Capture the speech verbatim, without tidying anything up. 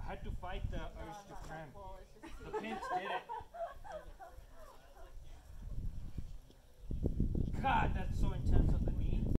had to fight the urge to cramp. The pinch did it. God,